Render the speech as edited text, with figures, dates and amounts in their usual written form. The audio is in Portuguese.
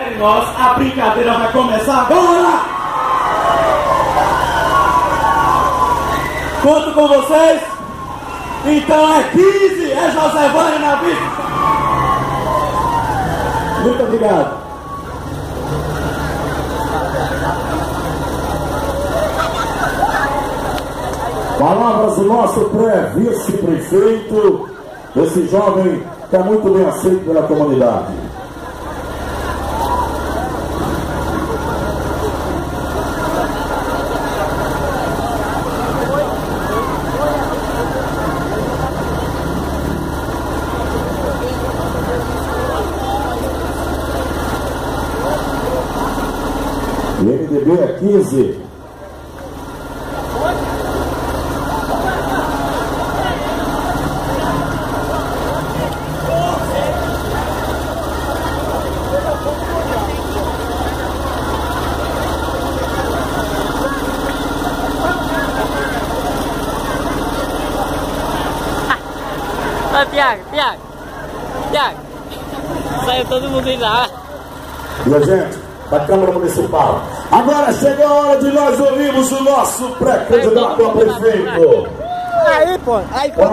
Esperem nós, a brincadeira vai começar agora! Conto com vocês? Então é 15, é José Vânia na vida! Muito obrigado! Palavras do nosso pré-vice-prefeito, esse jovem que é muito bem aceito pela comunidade. MDB é 15. Tiago, saiu todo mundo de lá. E a gente, da Câmara Municipal, agora chega a hora de nós ouvirmos o nosso pré-candidato a prefeito. Aí, pô,